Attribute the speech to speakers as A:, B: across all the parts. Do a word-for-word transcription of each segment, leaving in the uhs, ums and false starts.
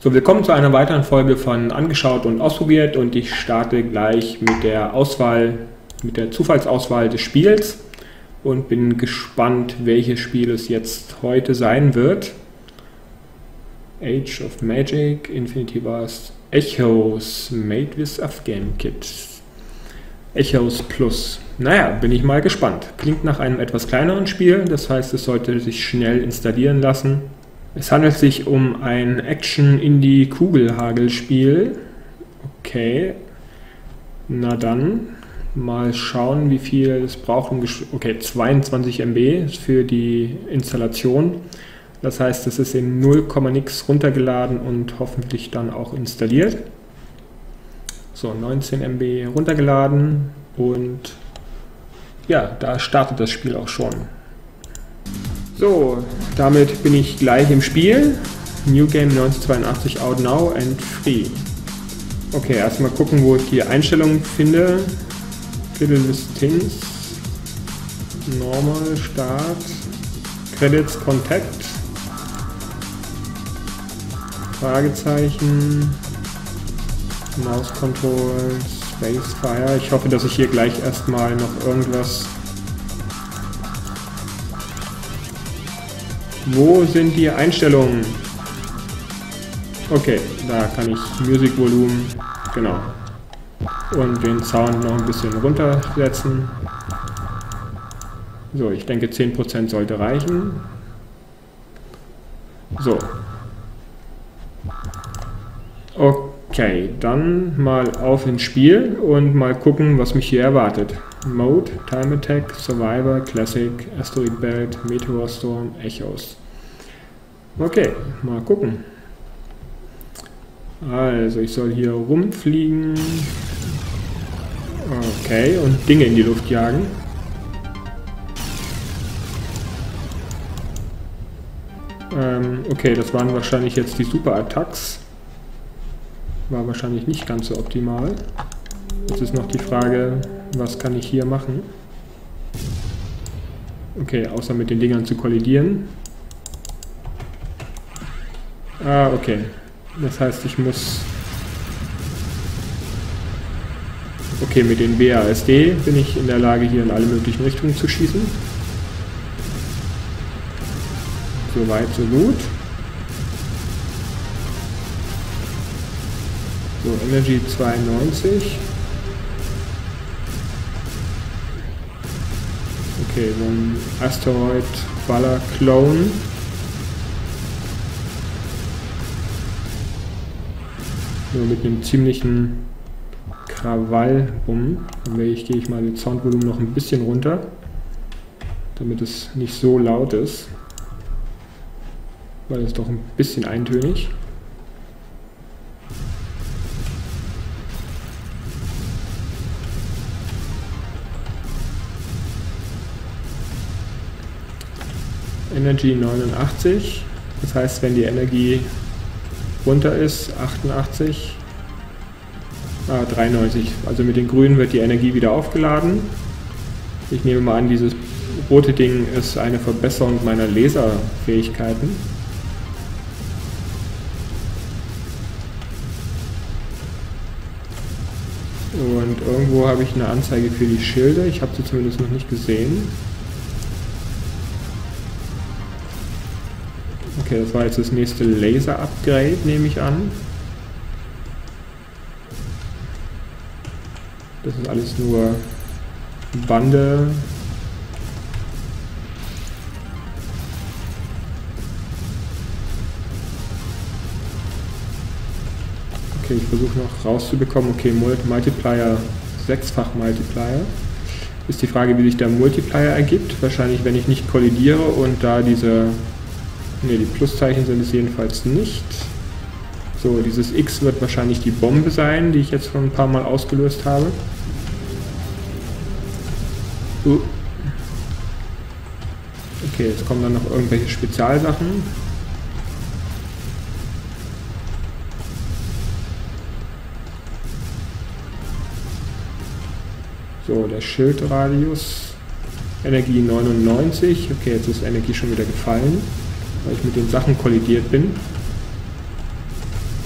A: So, willkommen zu einer weiteren Folge von Angeschaut und Ausprobiert, und ich starte gleich mit der Auswahl, mit der Zufallsauswahl des Spiels und bin gespannt, welches Spiel es jetzt heute sein wird. Age of Magic, Infinity Wars, Echos, Made with Afgham Kit. Echos Plus. Naja, bin ich mal gespannt. Klingt nach einem etwas kleineren Spiel, das heißt, es sollte sich schnell installieren lassen. Es handelt sich um ein Action-Indie-Kugelhagel-Spiel. Okay, na dann, mal schauen, wie viel es braucht. Okay, zweiundzwanzig Megabyte für die Installation. Das heißt, es ist in null Komma nix runtergeladen und hoffentlich dann auch installiert. So, neunzehn Megabyte runtergeladen und ja, da startet das Spiel auch schon. So, damit bin ich gleich im Spiel. New Game neunzehnhundertzweiundachtzig out now and free. Okay, erstmal gucken, wo ich die Einstellungen finde. Fiddle with Things. Normal, Start. Credits, Contact. Fragezeichen. Mouse Control, Space Fire. Ich hoffe, dass ich hier gleich erstmal noch irgendwas... Wo sind die Einstellungen? Okay, da kann ich Music Volumen, genau, und den Sound noch ein bisschen runtersetzen. So, ich denke zehn Prozent sollte reichen. So. Okay, dann mal auf ins Spiel und mal gucken, was mich hier erwartet. Mode, Time Attack, Survivor, Classic, Asteroid Belt, Meteor Storm, Echos. Okay, mal gucken. Also, ich soll hier rumfliegen. Okay, und Dinge in die Luft jagen. Ähm, okay, das waren wahrscheinlich jetzt die Super-Attacks. War wahrscheinlich nicht ganz so optimal. Jetzt ist noch die Frage, was kann ich hier machen? Okay, außer mit den Dingern zu kollidieren. Ah, okay. Das heißt, ich muss... Okay, mit den B A S D bin ich in der Lage, hier in alle möglichen Richtungen zu schießen. So weit, so gut. So, Energy zweiundneunzig. Okay, so ein Asteroid Baller Clone. Nur mit einem ziemlichen Krawall rum. Dann gehe ich mal das Soundvolumen noch ein bisschen runter, damit es nicht so laut ist, weil es doch ein bisschen eintönig. Energy neunundachtzig, das heißt, wenn die Energie runter ist, achtundachtzig, ah, dreiundneunzig, also mit den Grünen wird die Energie wieder aufgeladen. Ich nehme mal an, dieses rote Ding ist eine Verbesserung meiner Laserfähigkeiten. Und irgendwo habe ich eine Anzeige für die Schilde, ich habe sie zumindest noch nicht gesehen. Okay, das war jetzt das nächste Laser-Upgrade, nehme ich an. Das ist alles nur Bande. Okay, ich versuche noch rauszubekommen. Okay, Multiplier, sechsfach Multiplier. Ist die Frage, wie sich der Multiplier ergibt. Wahrscheinlich, wenn ich nicht kollidiere und da diese... Ne, die Pluszeichen sind es jedenfalls nicht. So, dieses X wird wahrscheinlich die Bombe sein, die ich jetzt schon ein paar Mal ausgelöst habe. Uh. Okay, jetzt kommen dann noch irgendwelche Spezialsachen. So, der Schildradius. Energie neunundneunzig. Okay, jetzt ist Energie schon wieder gefallen, weil ich mit den Sachen kollidiert bin.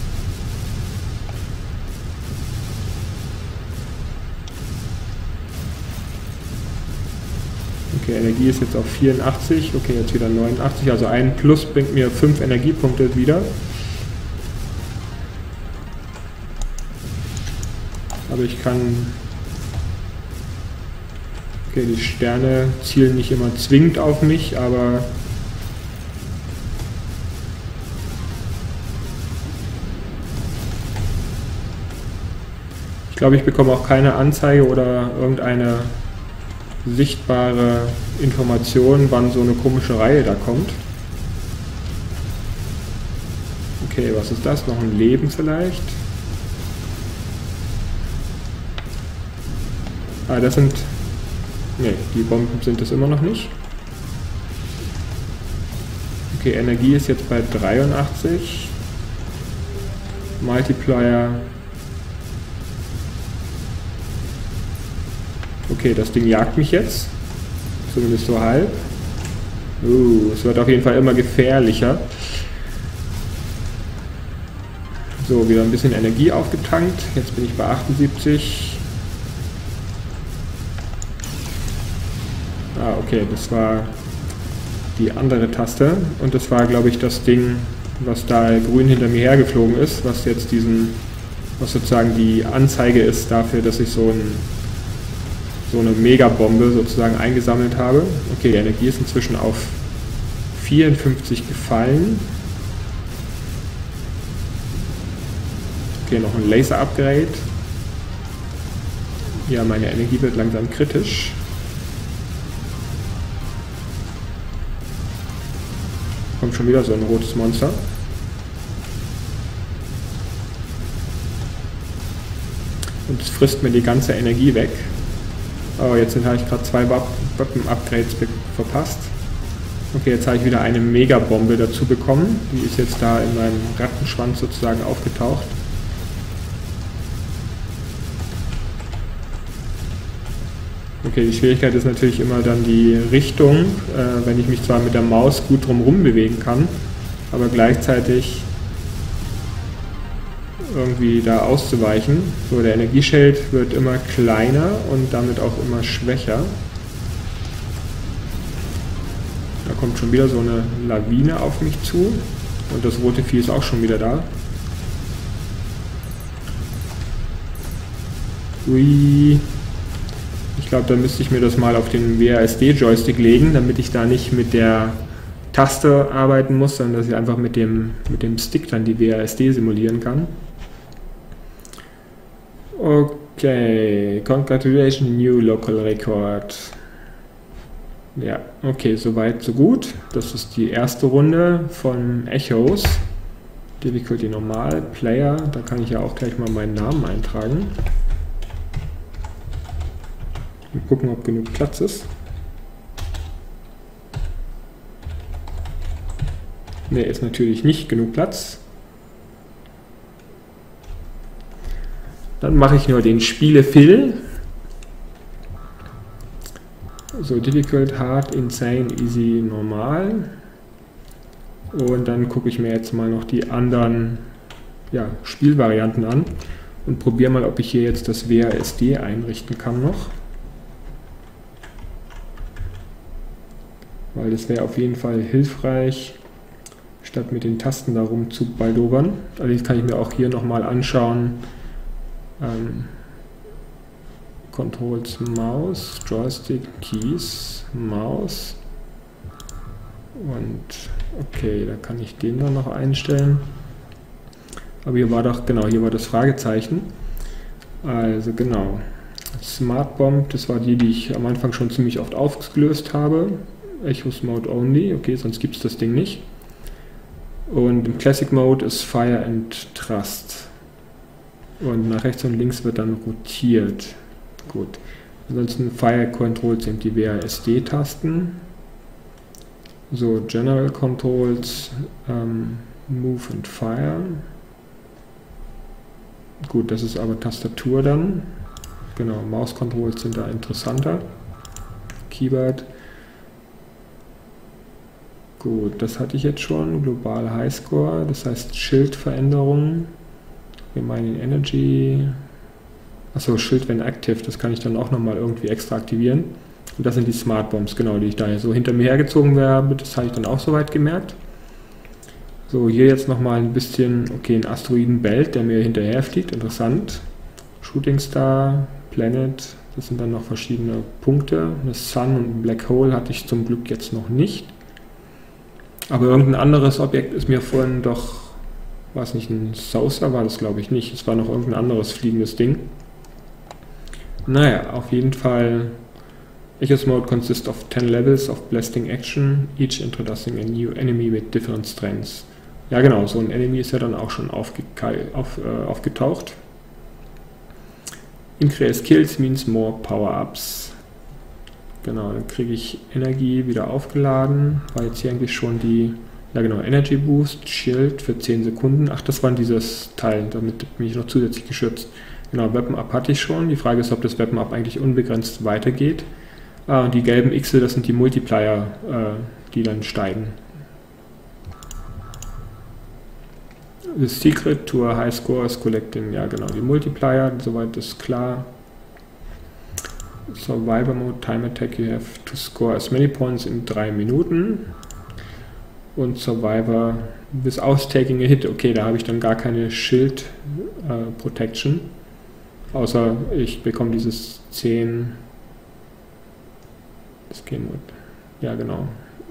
A: Okay, Energie ist jetzt auf vierundachtzig, okay, jetzt wieder neunundachtzig, also ein Plus bringt mir fünf Energiepunkte wieder. Aber ich kann... Okay, die Sterne zielen nicht immer zwingend auf mich, aber... Ich glaube, ich bekomme auch keine Anzeige oder irgendeine sichtbare Information, wann so eine komische Reihe da kommt. Okay, was ist das? Noch ein Leben vielleicht? Ah, das sind... Ne, die Bomben sind es immer noch nicht. Okay, Energie ist jetzt bei dreiundachtzig. Multiplier... Okay, das Ding jagt mich jetzt. Zumindest so halb. Uh, es wird auf jeden Fall immer gefährlicher. So, wieder ein bisschen Energie aufgetankt. Jetzt bin ich bei achtundsiebzig. Ah, okay, das war die andere Taste. Und das war, glaube ich, das Ding, was da grün hinter mir hergeflogen ist, was jetzt diesen, was sozusagen die Anzeige ist dafür, dass ich so ein so eine Megabombe sozusagen eingesammelt habe. Okay, die Energie ist inzwischen auf vierundfünfzig gefallen. Okay, noch ein Laser-Upgrade. Ja, meine Energie wird langsam kritisch. Kommt schon wieder so ein rotes Monster. Und es frisst mir die ganze Energie weg. Oh, jetzt habe ich gerade zwei Waffen-Upgrades verpasst. Okay, jetzt habe ich wieder eine Megabombe dazu bekommen. Die ist jetzt da in meinem Rattenschwanz sozusagen aufgetaucht. Okay, die Schwierigkeit ist natürlich immer dann die Richtung, äh, wenn ich mich zwar mit der Maus gut drumherum bewegen kann, aber gleichzeitig irgendwie da auszuweichen. So, der Energieschild wird immer kleiner und damit auch immer schwächer. Da kommt schon wieder so eine Lawine auf mich zu und das rote Vieh ist auch schon wieder da. Ui. Ich glaube, da müsste ich mir das mal auf den W A S D-Joystick legen, damit ich da nicht mit der Taste arbeiten muss, sondern dass ich einfach mit dem, mit dem Stick dann die W A S D simulieren kann. Okay, congratulations, new local record. Ja, okay, soweit, so gut. Das ist die erste Runde von Echos. Difficulty normal, Player, da kann ich ja auch gleich mal meinen Namen eintragen. Und gucken, ob genug Platz ist. Ne, ist natürlich nicht genug Platz. Dann mache ich nur den Spiele-Fill. So, Difficult, Hard, Insane, Easy, Normal. Und dann gucke ich mir jetzt mal noch die anderen ja, Spielvarianten an und probiere mal, ob ich hier jetzt das W A S D einrichten kann noch. Weil das wäre auf jeden Fall hilfreich, statt mit den Tasten darum zu baldobern. Allerdings kann ich mir auch hier nochmal anschauen, ähm, Controls Maus, Joystick, Keys, Maus und okay, da kann ich den dann noch einstellen. Aber hier war doch, genau, hier war das Fragezeichen. Also genau, Smart Bomb, das war die, die ich am Anfang schon ziemlich oft aufgelöst habe. Echos Mode Only, okay, sonst gibt es das Ding nicht. Und im Classic Mode ist Fire and Trust. Und nach rechts und links wird dann rotiert. Gut. Ansonsten Fire Controls sind die W A S D-Tasten. So, General Controls, ähm, Move and Fire. Gut, das ist aber Tastatur dann. Genau, Mouse Controls sind da interessanter. Keyboard. Gut, das hatte ich jetzt schon. Global Highscore, das heißt Schildveränderungen. Remaining Energy. Achso, Schild wenn active, das kann ich dann auch nochmal irgendwie extra aktivieren. Und das sind die Smart Bombs, genau, die ich da so hinter mir hergezogen habe. Das habe ich dann auch soweit gemerkt. So, hier jetzt nochmal ein bisschen, okay, ein Asteroidenbelt, der mir hinterher fliegt, interessant. Shooting Star, Planet, das sind dann noch verschiedene Punkte. Eine Sun und ein Black Hole hatte ich zum Glück jetzt noch nicht. Aber irgendein anderes Objekt ist mir vorhin doch, war es nicht ein Saucer, war das glaube ich nicht. Es war noch irgendein anderes fliegendes Ding. Naja, auf jeden Fall, Echos Mode consists of ten levels of blasting action, each introducing a new enemy with different strengths. Ja genau, so ein Enemy ist ja dann auch schon aufge auf, äh, aufgetaucht. Increase Kills means more Power-Ups. Genau, dann kriege ich Energie wieder aufgeladen. War jetzt hier eigentlich schon die, ja genau, Energy Boost, Shield für zehn Sekunden. Ach, das war dieses Teil, damit bin ich noch zusätzlich geschützt. Genau, Weapon Up hatte ich schon. Die Frage ist, ob das Weapon Up eigentlich unbegrenzt weitergeht. Ah, und die gelben Xe, das sind die Multiplier, äh, die dann steigen. The secret to a high score is collecting, ja genau, die Multiplier, soweit ist klar. Survivor Mode, Time Attack, you have to score as many points in drei Minuten. Und Survivor without taking a hit, okay, da habe ich dann gar keine Shield äh, Protection. Außer ich bekomme dieses zehn. Das geht nur. Ja, genau.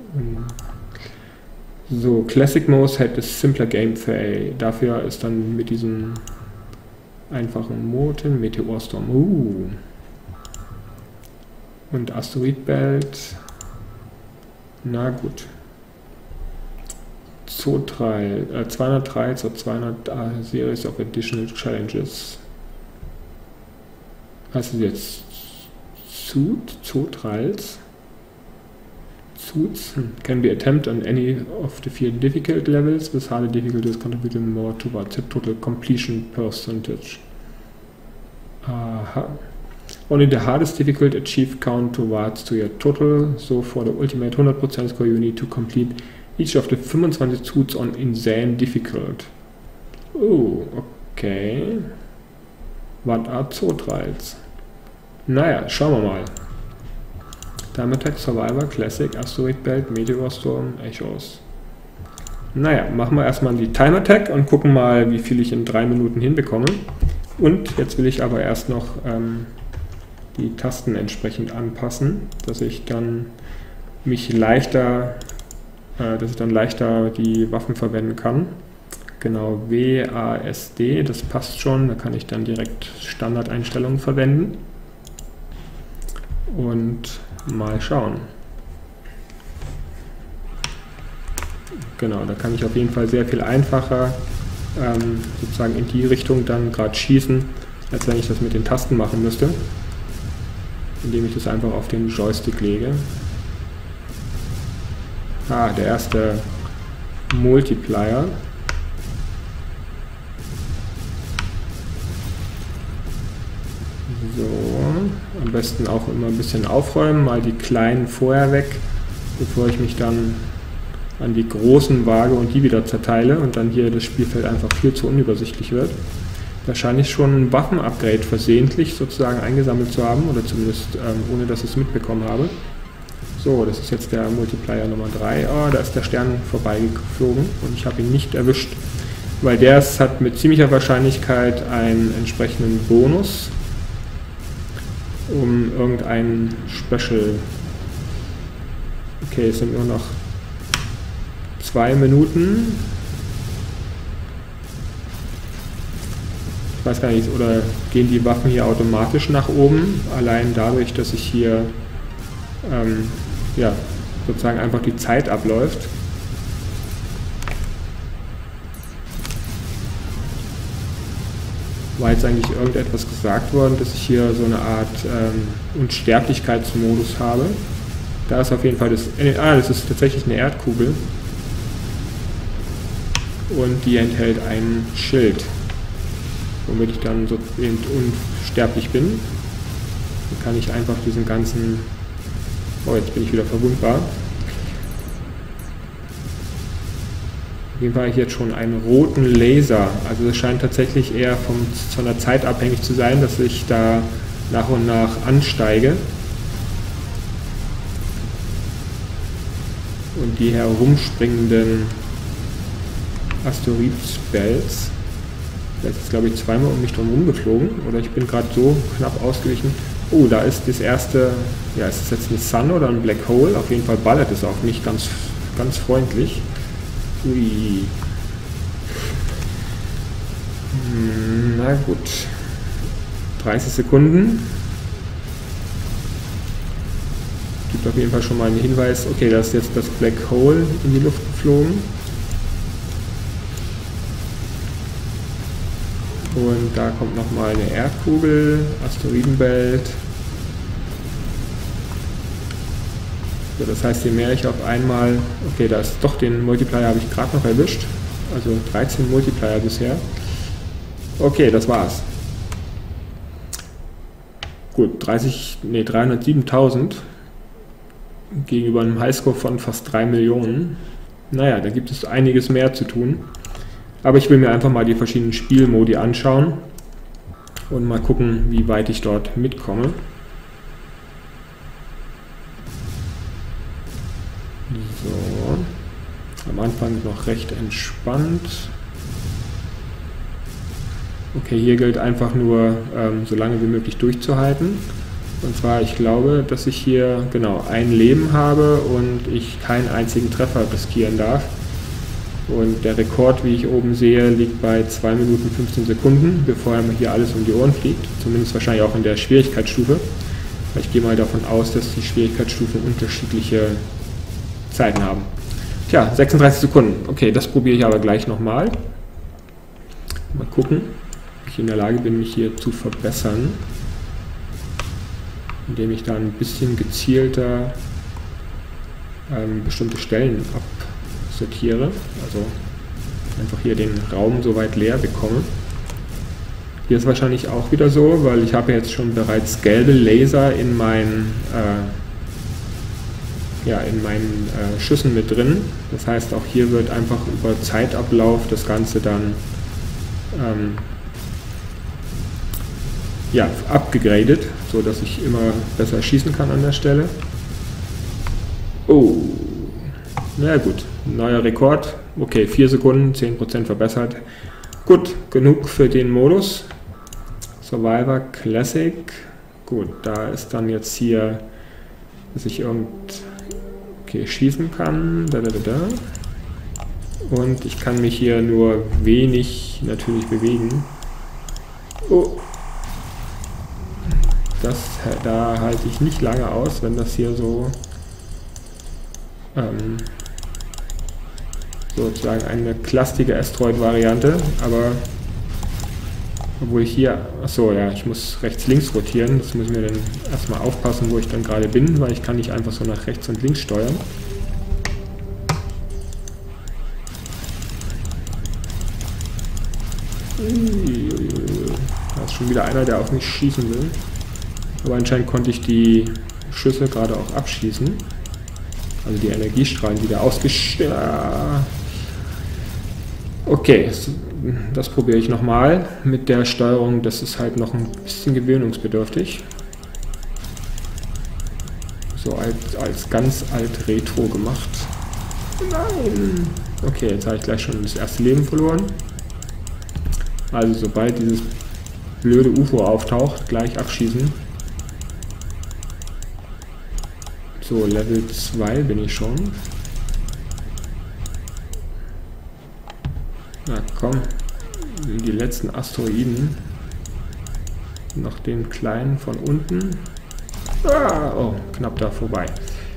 A: So, Classic Mode hat das simpler Gameplay. Dafür ist dann mit diesem einfachen Mode Meteorstorm. Uh. Und Asteroid Belt. Na gut. Zootrail. Äh, zweihundertdrei zur zweihundert uh, Series of Additional Challenges. Also jetzt Zootrails. Suits can be attempted on any of the field difficult levels, with harder difficulties contributing more towards the total completion percentage. Aha. Only the hardest difficult achieve count towards to your total, so for the ultimate one hundred percent score you need to complete each of the fünfundzwanzig Suits on insane difficult. Oh, okay. What are Zootrails? Naja, schauen wir mal. Time Attack, Survivor, Classic, Asteroid Belt, Meteorstorm, Echos. Naja, machen wir erstmal die Time Attack und gucken mal, wie viel ich in drei Minuten hinbekomme. Und jetzt will ich aber erst noch ähm, die Tasten entsprechend anpassen, dass ich dann mich leichter, äh, dass ich dann leichter die Waffen verwenden kann. Genau, W A S D, das passt schon, da kann ich dann direkt Standardeinstellungen verwenden. Und mal schauen. Genau, da kann ich auf jeden Fall sehr viel einfacher ähm, sozusagen in die Richtung dann gerade schießen, als wenn ich das mit den Tasten machen müsste, indem ich das einfach auf den Joystick lege. Ah, der erste Multiplier. So, am besten auch immer ein bisschen aufräumen, mal die kleinen vorher weg, bevor ich mich dann an die großen wage und die wieder zerteile und dann hier das Spielfeld einfach viel zu unübersichtlich wird. Wahrscheinlich schon ein Waffen-Upgrade versehentlich sozusagen eingesammelt zu haben, oder zumindest ähm, ohne dass ich es mitbekommen habe. So, das ist jetzt der Multiplier Nummer drei. Oh, da ist der Stern vorbeigeflogen und ich habe ihn nicht erwischt, weil der hat mit ziemlicher Wahrscheinlichkeit einen entsprechenden Bonus, um irgendein Special. Okay, es sind nur noch zwei Minuten. Ich weiß gar nicht, oder gehen die Waffen hier automatisch nach oben, allein dadurch, dass ich hier ähm, ja, sozusagen einfach die Zeit abläuft. War jetzt eigentlich irgendetwas gesagt worden, dass ich hier so eine Art ähm, Unsterblichkeitsmodus habe. Da ist auf jeden Fall das... Äh, ah, das ist tatsächlich eine Erdkugel. Und die enthält ein Schild, womit ich dann so eben unsterblich bin. Dann kann ich einfach diesen ganzen... Oh, jetzt bin ich wieder verwundbar. Auf jeden Fall habe ich jetzt schon einen roten Laser. Also es scheint tatsächlich eher vom, von der Zeit abhängig zu sein, dass ich da nach und nach ansteige. und die herumspringenden Asteroid-Spells. Der ist jetzt, glaube ich, zweimal um mich drum herum geflogen. Oder ich bin gerade so knapp ausgewichen. Oh, da ist das erste... Ja, ist das jetzt ein Sun oder ein Black Hole? Auf jeden Fall ballert es auf mich ganz, ganz freundlich. Ui. Hm, na gut. dreißig Sekunden. Gibt auf jeden Fall schon mal einen Hinweis. Okay, da ist jetzt das Black Hole in die Luft geflogen. Und da kommt nochmal eine Erdkugel, Asteroidenbelt. So, das heißt, je mehr ich auf einmal... Okay, da ist doch den Multiplier habe ich gerade noch erwischt. Also dreizehn Multiplier bisher. Okay, das war's. Gut, dreißig, nee, dreihundertsiebentausend gegenüber einem Highscore von fast drei Millionen. Naja, da gibt es einiges mehr zu tun. Aber ich will mir einfach mal die verschiedenen Spielmodi anschauen und mal gucken, wie weit ich dort mitkomme. So, am Anfang noch recht entspannt. Okay, hier gilt einfach nur, ähm, so lange wie möglich durchzuhalten. Und zwar, ich glaube, dass ich hier genau ein Leben habe und ich keinen einzigen Treffer riskieren darf. Und der Rekord, wie ich oben sehe, liegt bei zwei Minuten fünfzehn Sekunden, bevor mir hier alles um die Ohren fliegt. Zumindest wahrscheinlich auch in der Schwierigkeitsstufe. Ich gehe mal davon aus, dass die Schwierigkeitsstufen unterschiedliche Zeiten haben. Tja, sechsunddreißig Sekunden. Okay, das probiere ich aber gleich nochmal. Mal gucken, ob ich in der Lage bin, mich hier zu verbessern. Indem ich da ein bisschen gezielter ähm, bestimmte Stellen absortiere. Also einfach hier den Raum so weit leer bekomme. Hier ist wahrscheinlich auch wieder so, weil ich habe jetzt schon bereits gelbe Laser in meinen, äh, ja, in meinen äh, Schüssen mit drin. Das heißt, auch hier wird einfach über Zeitablauf das Ganze dann ähm, ja, abgegradet, so dass ich immer besser schießen kann an der Stelle. Oh, na gut, neuer Rekord. Okay, vier Sekunden, zehn Prozent verbessert. Gut, genug für den Modus. Survivor Classic. Gut, da ist dann jetzt hier, dass ich irgend... Okay, schießen kann. Da, da, da, da. Und ich kann mich hier nur wenig natürlich bewegen. Oh. Das, da halte ich nicht lange aus, wenn das hier so ähm, sozusagen eine klastige Asteroid-Variante, aber obwohl ich hier, achso, ja, ich muss rechts-links rotieren, das muss ich mir dann erstmal aufpassen, wo ich dann gerade bin, weil ich kann nicht einfach so nach rechts und links steuern. Da ist schon wieder einer, der auf mich schießen will. Aber anscheinend konnte ich die Schüsse gerade auch abschießen. Also die Energiestrahlen wieder ausgestellt. Okay, das probiere ich nochmal mit der Steuerung. Das ist halt noch ein bisschen gewöhnungsbedürftig. So als, als ganz alt Retro gemacht. Nein! Okay, jetzt habe ich gleich schon das erste Leben verloren. Also sobald dieses blöde U F O auftaucht, gleich abschießen. So, Level zwei bin ich schon. Na komm, die letzten Asteroiden. Noch den kleinen von unten. Ah, oh, knapp da vorbei.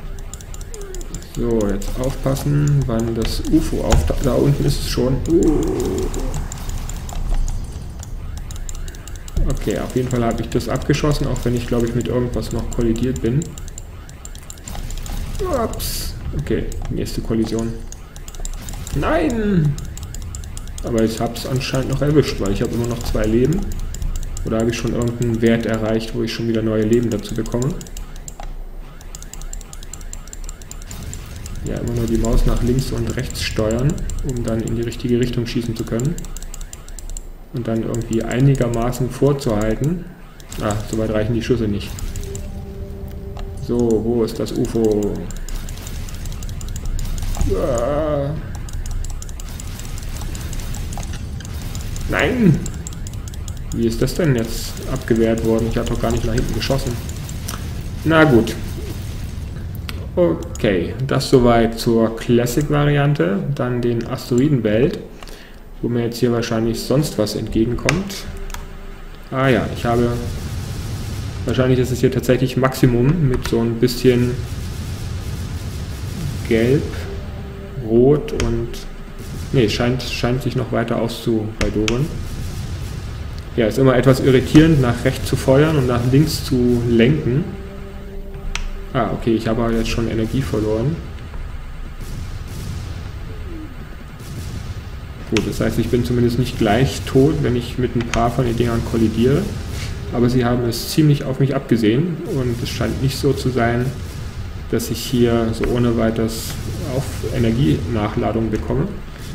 A: So, jetzt aufpassen, wann das U F O auftaucht. Da unten ist es schon. Uh. Okay, auf jeden Fall habe ich das abgeschossen, auch wenn ich, glaube ich, mit irgendwas noch kollidiert bin. Ups. Okay, nächste Kollision. Nein! Aber ich habe es anscheinend noch erwischt, weil ich habe immer noch zwei Leben. Oder habe ich schon irgendeinen Wert erreicht, wo ich schon wieder neue Leben dazu bekomme? Ja, immer nur die Maus nach links und rechts steuern, um dann in die richtige Richtung schießen zu können. Und dann irgendwie einigermaßen vorzuhalten. Ah, soweit reichen die Schüsse nicht. So, wo ist das U F O? Uh. Nein! Wie ist das denn jetzt abgewehrt worden? Ich habe doch gar nicht nach hinten geschossen. Na gut. Okay, das soweit zur Classic-Variante. Dann den Asteroidenbelt, wo mir jetzt hier wahrscheinlich sonst was entgegenkommt. Ah ja, ich habe... Wahrscheinlich ist es hier tatsächlich Maximum mit so ein bisschen Gelb, Rot und... Ne, scheint, scheint sich noch weiter auszubaldowern. Ja, ist immer etwas irritierend, nach rechts zu feuern und nach links zu lenken. Ah, okay, ich habe aber jetzt schon Energie verloren. Gut, das heißt, ich bin zumindest nicht gleich tot, wenn ich mit ein paar von den Dingern kollidiere. Aber sie haben es ziemlich auf mich abgesehen und es scheint nicht so zu sein, dass ich hier so ohne weiteres auf Energienachladung bekomme.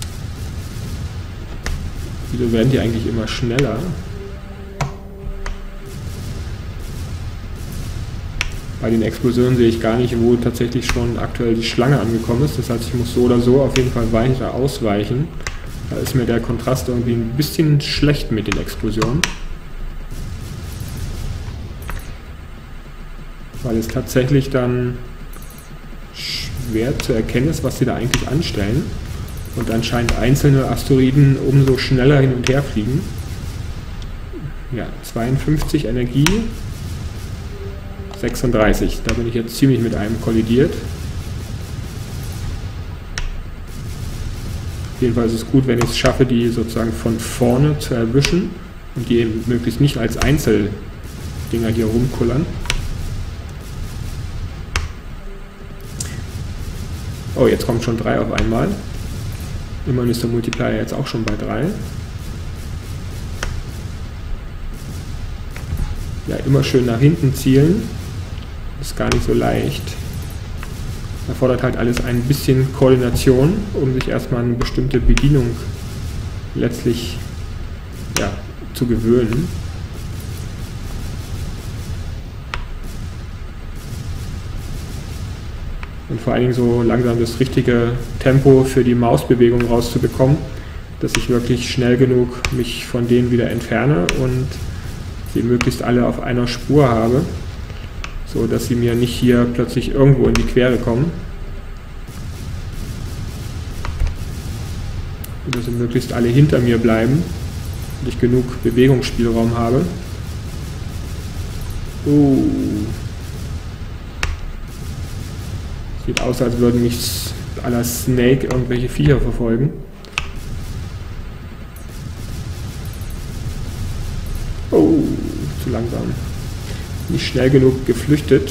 A: Wieso werden die eigentlich immer schneller? Bei den Explosionen sehe ich gar nicht, wo tatsächlich schon aktuell die Schlange angekommen ist. Das heißt, ich muss so oder so auf jeden Fall weiter ausweichen. Da ist mir der Kontrast irgendwie ein bisschen schlecht mit den Explosionen. Weil es tatsächlich dann schwer zu erkennen ist, was sie da eigentlich anstellen. Und anscheinend einzelne Asteroiden umso schneller hin und her fliegen. Ja, zweiundfünfzig Energie. sechsunddreißig, da bin ich jetzt ziemlich mit einem kollidiert. Jedenfalls ist es gut, wenn ich es schaffe, die sozusagen von vorne zu erwischen und die eben möglichst nicht als Einzeldinger hier rumkullern. Oh, jetzt kommt schon drei auf einmal. Immerhin ist der Multiplier jetzt auch schon bei drei. Ja, immer schön nach hinten zielen. Ist gar nicht so leicht. Erfordert halt alles ein bisschen Koordination, um sich erstmal eine bestimmte Bedienung letztlich ja, zu gewöhnen. Und vor allen Dingen so langsam das richtige Tempo für die Mausbewegung rauszubekommen, dass ich wirklich schnell genug mich von denen wieder entferne und sie möglichst alle auf einer Spur habe, so dass sie mir nicht hier plötzlich irgendwo in die Quere kommen. Und dass sie möglichst alle hinter mir bleiben und ich genug Bewegungsspielraum habe. Uh. Sieht aus, als würden mich à la Snake irgendwelche Viecher verfolgen. Oh, zu langsam. Nicht schnell genug geflüchtet.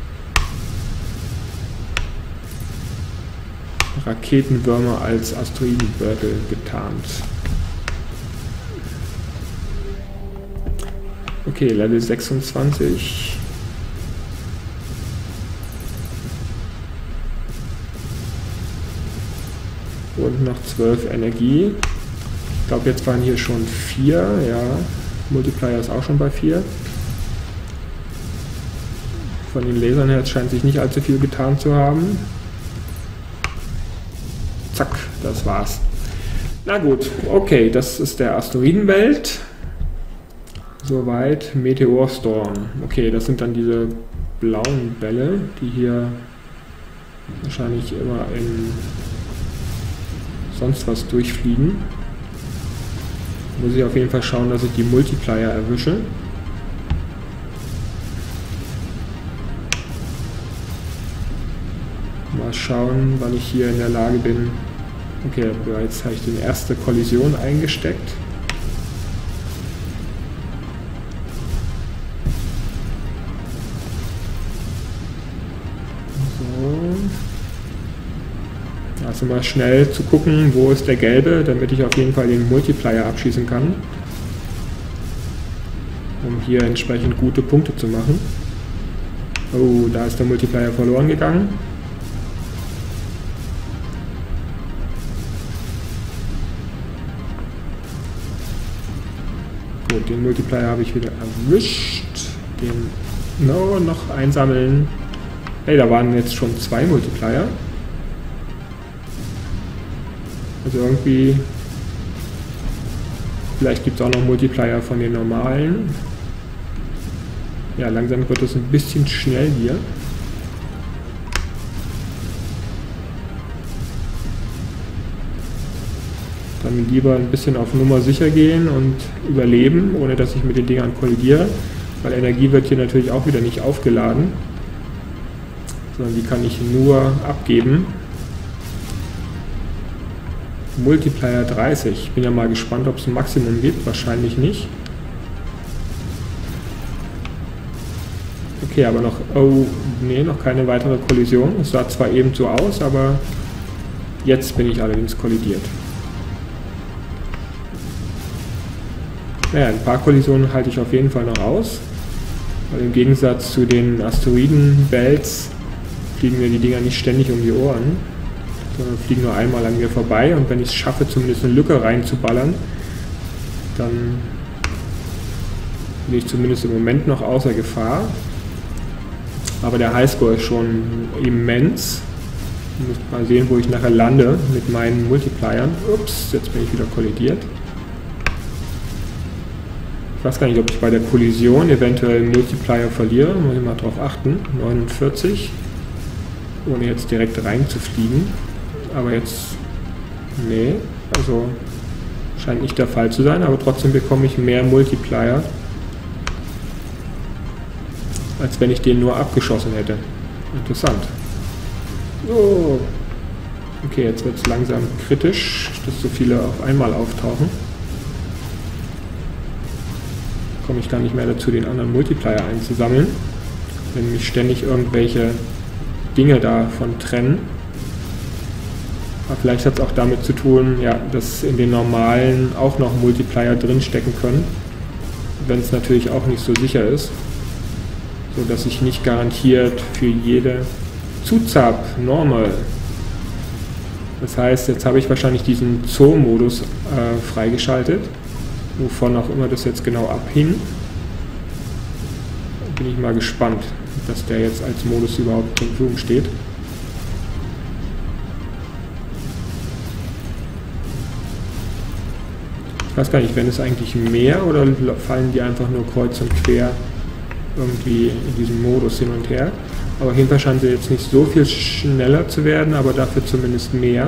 A: Raketenwürmer als Asteroidenbeutel getarnt. Okay, Level sechsundzwanzig. Und noch zwölf Energie. Ich glaube, jetzt waren hier schon vier, ja. Multiplier ist auch schon bei vier. Von den Lasern her scheint sich nicht allzu viel getan zu haben. Zack, das war's. Na gut, okay, das ist der Asteroidenbelt. Soweit Meteorstorm. Okay, das sind dann diese blauen Bälle, die hier wahrscheinlich immer in sonst was durchfliegen. Muss ich auf jeden Fall schauen, dass ich die Multiplier erwische. Mal schauen, wann ich hier in der Lage bin. Okay, bereits habe ich die erste Kollision eingesteckt. Also mal schnell zu gucken, wo ist der gelbe, damit ich auf jeden Fall den Multiplier abschießen kann, um hier entsprechend gute Punkte zu machen. Oh, da ist der Multiplier verloren gegangen. Gut, den Multiplier habe ich wieder erwischt. Den no, noch einsammeln. Hey, da waren jetzt schon zwei Multiplier. Also irgendwie, vielleicht gibt es auch noch Multiplier von den normalen. Ja, langsam wird es ein bisschen schnell hier. Dann lieber ein bisschen auf Nummer sicher gehen und überleben, ohne dass ich mit den Dingern kollidiere. Weil Energie wird hier natürlich auch wieder nicht aufgeladen, sondern die kann ich nur abgeben. Multiplier dreißig. Ich bin ja mal gespannt, ob es ein Maximum gibt. Wahrscheinlich nicht. Okay, aber noch... Oh, nee, noch keine weitere Kollision. Es sah zwar eben so aus, aber jetzt bin ich allerdings kollidiert. Naja, ein paar Kollisionen halte ich auf jeden Fall noch aus. Weil im Gegensatz zu den Asteroiden-Belts fliegen mir die Dinger nicht ständig um die Ohren, sondern fliegen nur einmal an mir vorbei. Und wenn ich es schaffe, zumindest eine Lücke reinzuballern, dann bin ich zumindest im Moment noch außer Gefahr. Aber der Highscore ist schon immens. Ich muss mal sehen, wo ich nachher lande mit meinen Multipliern. Ups, jetzt bin ich wieder kollidiert. Ich weiß gar nicht, ob ich bei der Kollision eventuell Multiplier verliere. Muss ich mal drauf achten. neunundvierzig. Ohne jetzt direkt reinzufliegen. Aber jetzt... Nee, also scheint nicht der Fall zu sein. Aber trotzdem bekomme ich mehr Multiplier, als wenn ich den nur abgeschossen hätte. Interessant. Oh. Okay, jetzt wird es langsam kritisch, dass so viele auf einmal auftauchen. Komme ich gar nicht mehr dazu, den anderen Multiplier einzusammeln, wenn mich ständig irgendwelche Dinge davon trennen. Aber vielleicht hat es auch damit zu tun, ja, dass in den normalen auch noch Multiplier drinstecken können, wenn es natürlich auch nicht so sicher ist, so dass ich nicht garantiert für jede Zuzap normal. Das heißt, jetzt habe ich wahrscheinlich diesen Zoo-Modus äh, freigeschaltet. Wovon auch immer das jetzt genau abhing. Bin ich mal gespannt, dass der jetzt als Modus überhaupt zur Verfügung steht. Ich weiß gar nicht, wenn es eigentlich mehr oder fallen die einfach nur kreuz und quer irgendwie in diesem Modus hin und her. Aber auf jeden Fall scheint sie jetzt nicht so viel schneller zu werden, aber dafür zumindest mehr.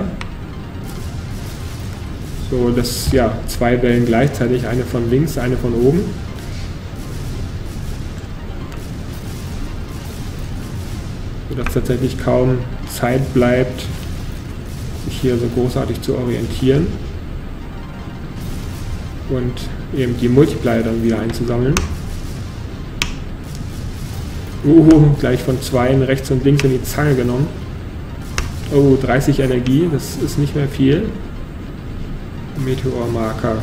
A: So, dass ja zwei Wellen gleichzeitig, eine von links, eine von oben. So dass tatsächlich kaum Zeit bleibt, sich hier so großartig zu orientieren. Und eben die Multiplier dann wieder einzusammeln. Uh, gleich von zwei rechts und links in die Zange genommen. Oh, dreißig Energie, das ist nicht mehr viel. Meteormarker.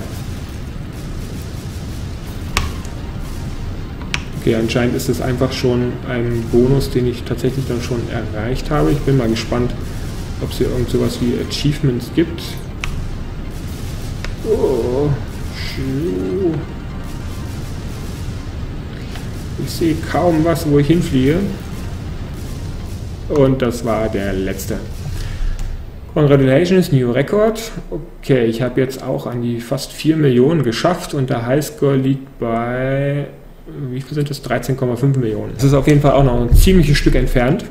A: Okay, anscheinend ist es einfach schon ein Bonus, den ich tatsächlich dann schon erreicht habe. Ich bin mal gespannt, ob es hier irgend sowas wie Achievements gibt. Oh, ich sehe kaum was, wo ich hinfliege. Und das war der letzte. Congratulations, New Record. Okay, ich habe jetzt auch an die fast vier Millionen geschafft und der Highscore liegt bei, wie viel sind das? dreizehn Komma fünf Millionen. Das ist auf jeden Fall auch noch ein ziemliches Stück entfernt.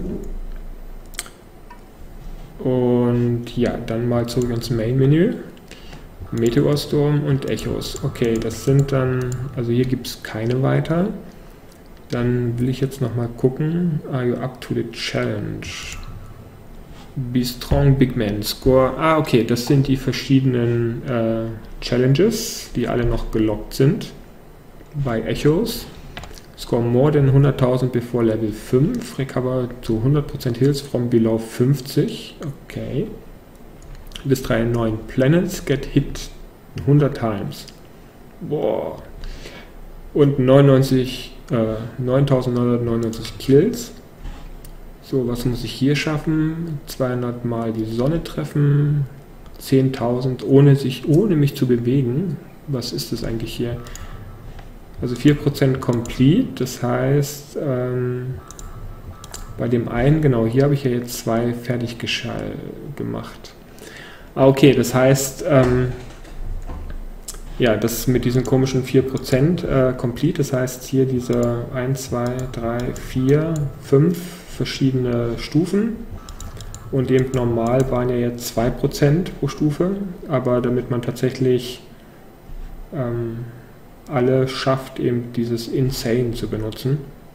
A: Und ja, dann mal zurück ins Main-Menü. Meteorstorm und Echos. Okay, das sind dann, also hier gibt es keine weiter. Dann will ich jetzt nochmal gucken. Are you up to the challenge? Be strong, big man, score. Ah, okay, das sind die verschiedenen äh, Challenges, die alle noch gelockt sind bei Echos. Score more than hunderttausend before Level fünf. Recover to hundert Prozent Hills from below fünfzig. Okay. Bis drei neuen Planets get hit hundert times. Boah. Und neunundneunzig, äh, neuntausendneunhundertneunundneunzig Kills. So, was muss ich hier schaffen? zweihundert Mal die Sonne treffen. zehntausend, ohne, sich, ohne mich zu bewegen. Was ist das eigentlich hier? Also vier Prozent complete, das heißt, ähm, bei dem einen, genau, hier habe ich ja jetzt zwei fertig gemacht. Ah, okay, das heißt, ähm, ja, das mit diesen komischen vier Prozent äh, complete, das heißt hier diese eins, zwei, drei, vier, fünf verschiedene Stufen und eben normal waren ja jetzt zwei Prozent pro Stufe, aber damit man tatsächlich ähm, alle schafft, eben dieses Insane zu benutzen.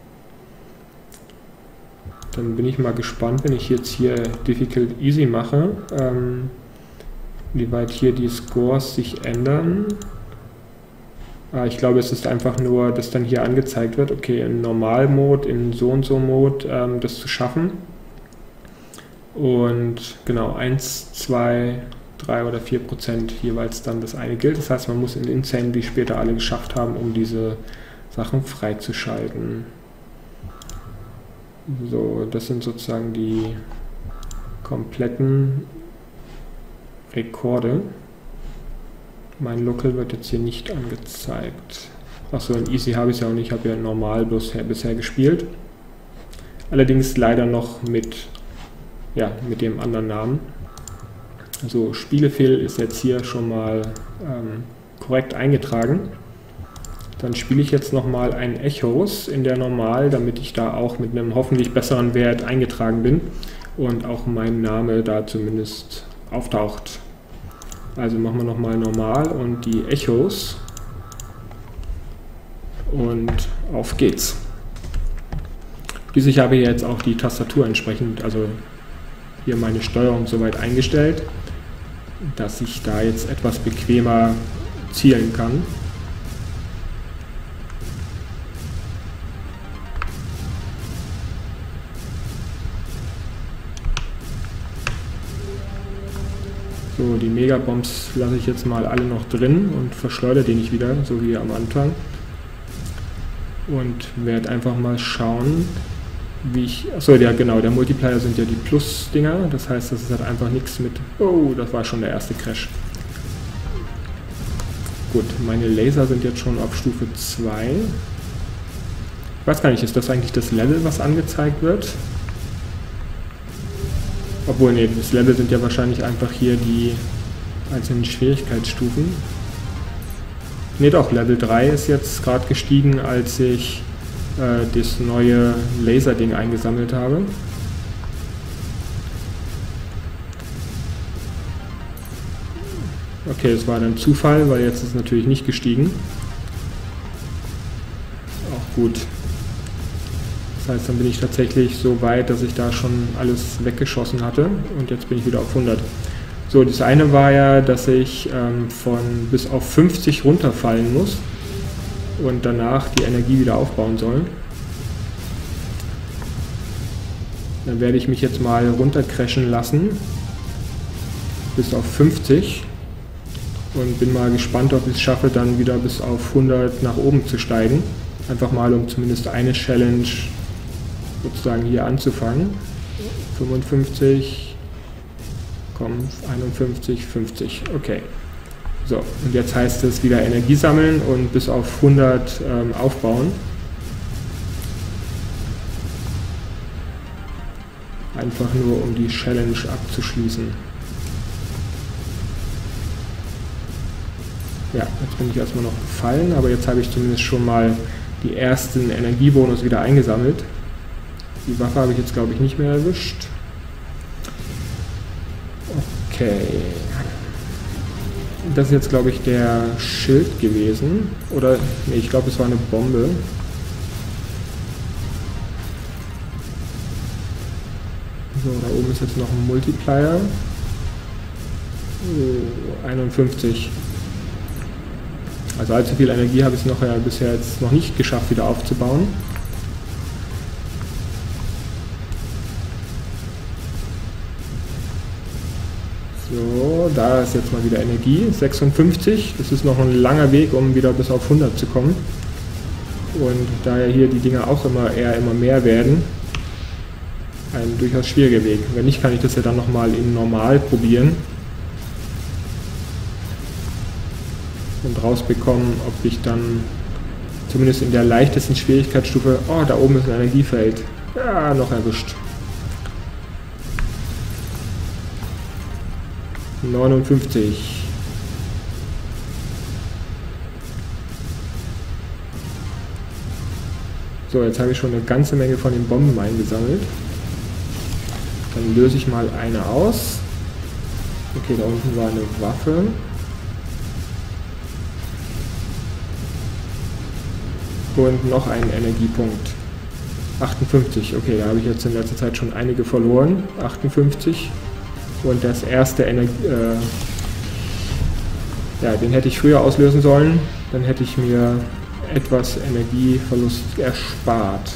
A: Dann bin ich mal gespannt, wenn ich jetzt hier Difficult Easy mache, ähm, wie weit hier die Scores sich ändern. Ah, ich glaube, es ist einfach nur, dass dann hier angezeigt wird, okay, in Normalmode, in so und so Mode ähm, das zu schaffen. Und genau, eins, zwei, drei oder vier Prozent jeweils dann das eine gilt. Das heißt, man muss in Insane die später alle geschafft haben, um diese Sachen freizuschalten. So, das sind sozusagen die kompletten Rekorde. Mein Local wird jetzt hier nicht angezeigt. Achso, in Easy habe ich es ja auch nicht, ich habe ja normal bloß bisher gespielt. Allerdings leider noch mit, ja, mit dem anderen Namen. Also Spielefehl ist jetzt hier schon mal ähm, korrekt eingetragen. Dann spiele ich jetzt nochmal ein Echos in der Normal, damit ich da auch mit einem hoffentlich besseren Wert eingetragen bin und auch mein Name da zumindest auftaucht. Also machen wir nochmal Normal und die Echos und auf geht's. Ich habe jetzt auch die Tastatur entsprechend, also hier meine Steuerung soweit eingestellt, dass ich da jetzt etwas bequemer zielen kann. So, die Megabombs lasse ich jetzt mal alle noch drin und verschleudere die nicht wieder, so wie am Anfang. Und werde einfach mal schauen, wie ich... Achso, ja genau, der Multiplier sind ja die Plus-Dinger, das heißt, das ist halt einfach nichts mit... Oh, das war schon der erste Crash. Gut, meine Laser sind jetzt schon auf Stufe zwei. Ich weiß gar nicht, ist das eigentlich das Level, was angezeigt wird? Obwohl, nee, das Level sind ja wahrscheinlich einfach hier die einzelnen Schwierigkeitsstufen. Ne, doch, Level drei ist jetzt gerade gestiegen, als ich äh, das neue Laser-Ding eingesammelt habe. Okay, das war dann Zufall, weil jetzt ist es natürlich nicht gestiegen. Auch gut. Das heißt, dann bin ich tatsächlich so weit, dass ich da schon alles weggeschossen hatte und jetzt bin ich wieder auf hundert. So, das eine war ja, dass ich ähm, von bis auf fünfzig runterfallen muss und danach die Energie wieder aufbauen soll. Dann werde ich mich jetzt mal runtercrashen lassen bis auf fünfzig und bin mal gespannt, ob ich es schaffe, dann wieder bis auf hundert nach oben zu steigen. Einfach mal, um zumindest eine Challenge sozusagen hier anzufangen. fünfundfünfzig, komm, einundfünfzig, fünfzig, okay. So, und jetzt heißt es wieder Energie sammeln und bis auf hundert ähm, aufbauen. Einfach nur, um die Challenge abzuschließen. Ja, jetzt bin ich erstmal noch gefallen, aber jetzt habe ich zumindest schon mal die ersten Energiebonus wieder eingesammelt. Die Waffe habe ich jetzt, glaube ich, nicht mehr erwischt. Okay. Das ist jetzt, glaube ich, der Schild gewesen. Oder, nee, ich glaube, es war eine Bombe. So, da oben ist jetzt noch ein Multiplier. Oh, einundfünfzig. Also allzu viel Energie habe ich noch ja bisher jetzt noch nicht geschafft, wieder aufzubauen. So, da ist jetzt mal wieder Energie, sechsundfünfzig. Das ist noch ein langer Weg, um wieder bis auf hundert zu kommen. Und da ja hier die Dinger auch immer eher immer mehr werden, ein durchaus schwieriger Weg. Wenn nicht, kann ich das ja dann nochmal in Normal probieren. Und rausbekommen, ob ich dann zumindest in der leichtesten Schwierigkeitsstufe... Oh, da oben ist ein Energiefeld. Ja, noch erwischt. neunundfünfzig. So, jetzt habe ich schon eine ganze Menge von den Bomben eingesammelt. Dann löse ich mal eine aus. Okay, da unten war eine Waffe. Und noch einen Energiepunkt. achtundfünfzig. Okay, da habe ich jetzt in letzter Zeit schon einige verloren. achtundfünfzig. Und das erste Energie... Äh, ja, den hätte ich früher auslösen sollen. Dann hätte ich mir etwas Energieverlust erspart.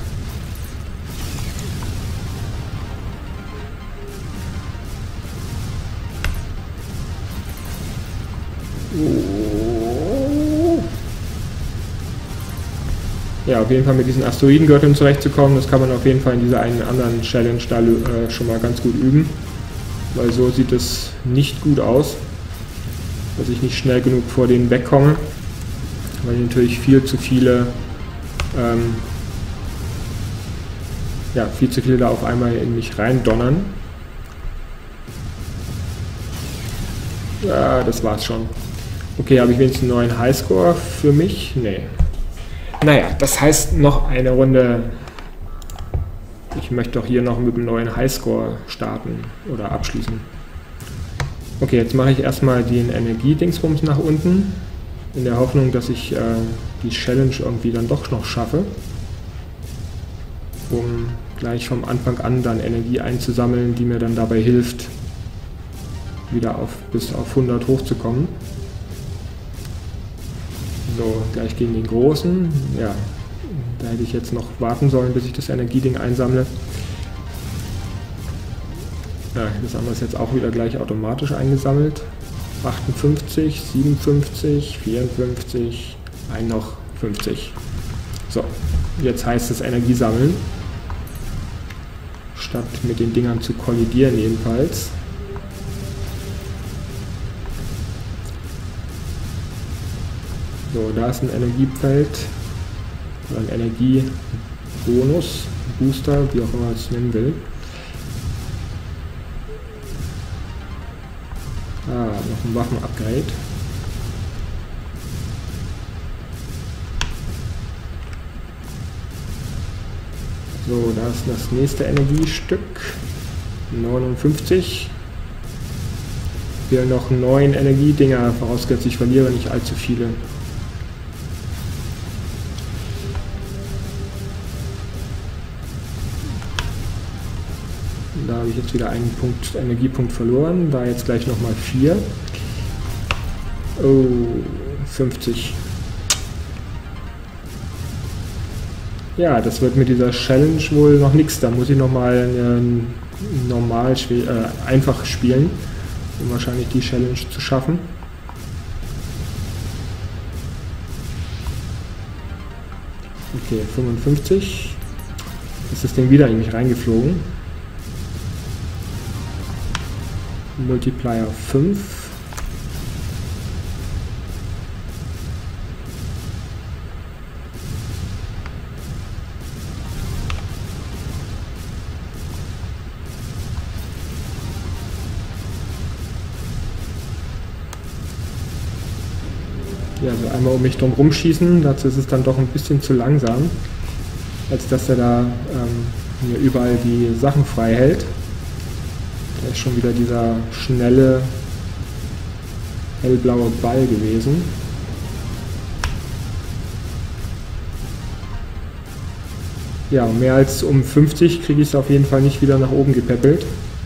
A: Oh. Ja, auf jeden Fall mit diesen Asteroidengürteln zurechtzukommen, das kann man auf jeden Fall in dieser einen anderen Challenge da äh, schon mal ganz gut üben. Weil so sieht es nicht gut aus, dass ich nicht schnell genug vor denen wegkomme. Weil natürlich viel zu viele ähm, ja, viel zu viele da auf einmal in mich rein donnern. Ja, das war's schon. Okay, habe ich wenigstens einen neuen Highscore für mich? Nee. Naja, das heißt noch eine Runde. Ich möchte doch hier noch mit einem neuen Highscore starten oder abschließen. Okay, jetzt mache ich erstmal den Energiedingsbums nach unten. In der Hoffnung, dass ich äh, die Challenge irgendwie dann doch noch schaffe. Um gleich vom Anfang an dann Energie einzusammeln, die mir dann dabei hilft, wieder auf, bis auf hundert hochzukommen. So, gleich gegen den Großen. Ja, da hätte ich jetzt noch warten sollen, bis ich das Energieding einsammle. Ja, das andere ist jetzt auch wieder gleich automatisch eingesammelt. achtundfünfzig, siebenundfünfzig, vierundfünfzig, ein noch fünfzig. So, jetzt heißt es Energie sammeln. Statt mit den Dingern zu kollidieren jedenfalls. So, da ist ein Energiefeld, oder ein Energiebonus, Booster, wie auch immer man es nennen will. Ah, noch ein Waffenupgrade. So, da ist das nächste Energiestück. neunundfünfzig. Wir noch neun Energiedinger, vorausgesetzt ich verliere nicht allzu viele. Da habe ich jetzt wieder einen Punkt, Energiepunkt verloren, da jetzt gleich nochmal vier. Oh, fünfzig. Ja, das wird mit dieser Challenge wohl noch nichts. Da muss ich nochmal äh, normal, äh, einfach spielen, um wahrscheinlich die Challenge zu schaffen. Okay, fünfundfünfzig. Ist das Ding wieder in mich reingeflogen. Multiplier fünf. Ja, also einmal um mich drum rumschießen, dazu ist es dann doch ein bisschen zu langsam, als dass er da ähm, mir überall die Sachen frei hält. Da ist schon wieder dieser schnelle, hellblaue Ball gewesen. Ja, mehr als um fünfzig kriege ich es auf jeden Fall nicht wieder nach oben gepäppelt.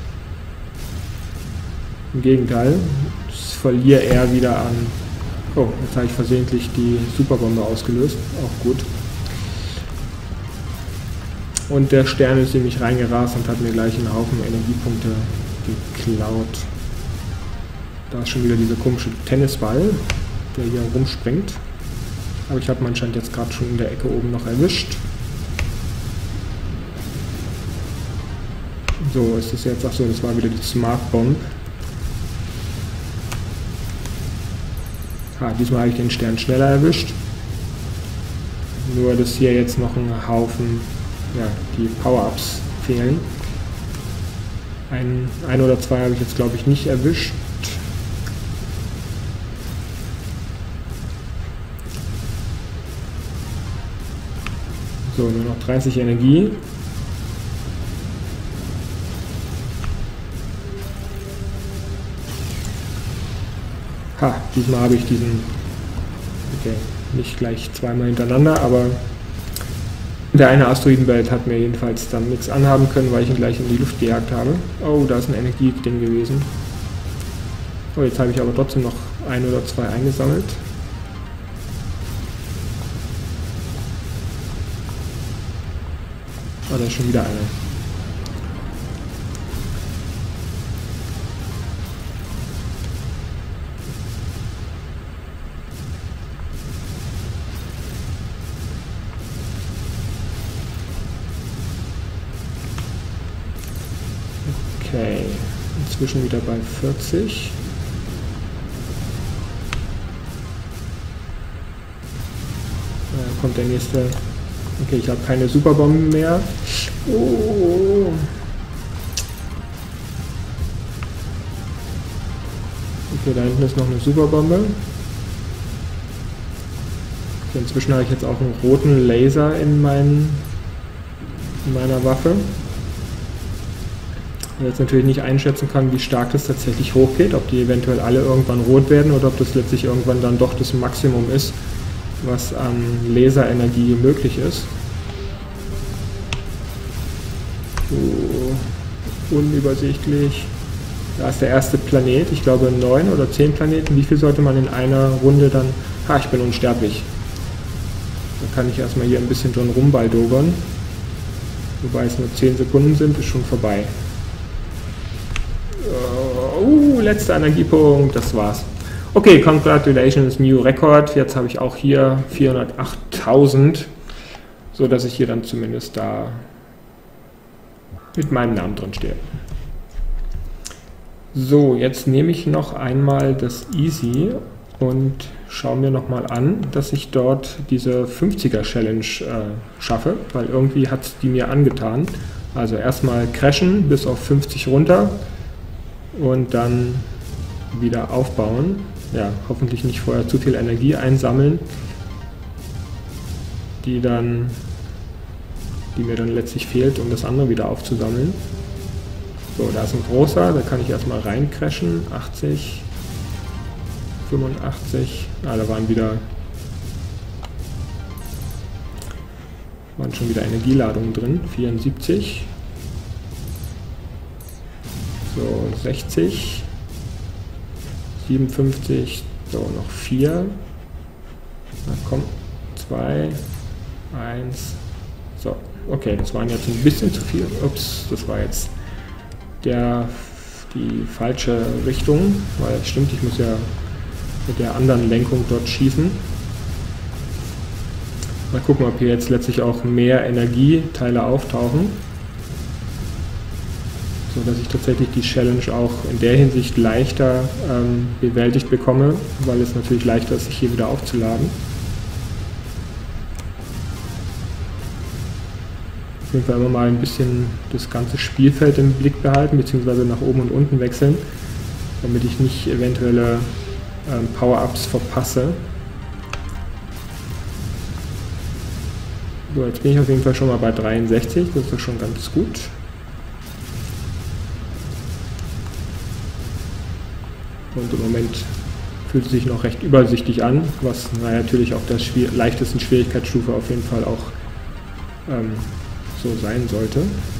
A: Im Gegenteil, ich verliere eher wieder an... Oh, jetzt habe ich versehentlich die Superbombe ausgelöst, auch gut. Und der Stern ist in mich reingerast und hat mir gleich einen Haufen Energiepunkte geklaut. Da ist schon wieder dieser komische Tennisball, der hier rumspringt. Aber ich habe ihn anscheinend jetzt gerade schon in der Ecke oben noch erwischt. So, ist das jetzt... Achso, das war wieder die Smart Bomb. Ah, diesmal habe ich den Stern schneller erwischt. Nur, dass hier jetzt noch ein Haufen... Ja, die Power-Ups fehlen. Ein, ein oder zwei habe ich jetzt, glaube ich, nicht erwischt. So, nur noch dreißig Energie. Ha, diesmal habe ich diesen... Okay, nicht gleich zweimal hintereinander, aber der eine Asteroidenbelt hat mir jedenfalls dann nichts anhaben können, weil ich ihn gleich in die Luft gejagt habe. Oh, da ist ein Energieding gewesen. Oh, jetzt habe ich aber trotzdem noch ein oder zwei eingesammelt. Oh, da ist schon wieder einer. Okay, inzwischen wieder bei vierzig. Da kommt der nächste. Okay, ich habe keine Superbomben mehr. Oh. Okay, da hinten ist noch eine Superbombe. Okay, inzwischen habe ich jetzt auch einen roten Laser in, mein, in meiner Waffe. Ich jetzt natürlich nicht einschätzen kann, wie stark das tatsächlich hochgeht, ob die eventuell alle irgendwann rot werden oder ob das letztlich irgendwann dann doch das Maximum ist, was an Laserenergie möglich ist. So, unübersichtlich. Da ist der erste Planet, ich glaube neun oder zehn Planeten. Wie viel sollte man in einer Runde dann... Ha, ich bin unsterblich. Da kann ich erstmal hier ein bisschen drin rumbaldogern. Wobei es nur zehn Sekunden sind, ist schon vorbei. Uh, letzter Energiepunkt, das war's. Okay, congratulations, new record. Jetzt habe ich auch hier vierhundertachttausend, so dass ich hier dann zumindest da mit meinem Namen drin stehe. So, jetzt nehme ich noch einmal das Easy und schaue mir nochmal an, dass ich dort diese fünfziger Challenge äh, schaffe, weil irgendwie hat es die mir angetan. Also erstmal crashen bis auf fünfzig runter und dann wieder aufbauen. Ja, hoffentlich nicht vorher zu viel Energie einsammeln, die dann, die mir dann letztlich fehlt, um das andere wieder aufzusammeln. So, da ist ein großer, da kann ich erstmal rein crashen. achtzig, fünfundachtzig, ah, da waren wieder waren schon wieder Energieladungen drin. vierundsiebzig, so sechzig, siebenundfünfzig, so noch vier, na komm, zwei, eins, so, okay, das waren jetzt ein bisschen zu viel, ups, das war jetzt der, die falsche Richtung, weil stimmt, ich muss ja mit der anderen Lenkung dort schießen. Mal gucken, ob hier jetzt letztlich auch mehr Energieteile auftauchen, so dass ich tatsächlich die Challenge auch in der Hinsicht leichter ähm, bewältigt bekomme, weil es natürlich leichter ist, sich hier wieder aufzuladen. Auf jeden Fall immer mal ein bisschen das ganze Spielfeld im Blick behalten, beziehungsweise nach oben und unten wechseln, damit ich nicht eventuelle ähm, Power-Ups verpasse. So, jetzt bin ich auf jeden Fall schon mal bei dreiundsechzig, das ist schon ganz gut. Und im Moment fühlt es sich noch recht übersichtlich an, was na, natürlich auf der schwier leichtesten Schwierigkeitsstufe auf jeden Fall auch ähm, so sein sollte.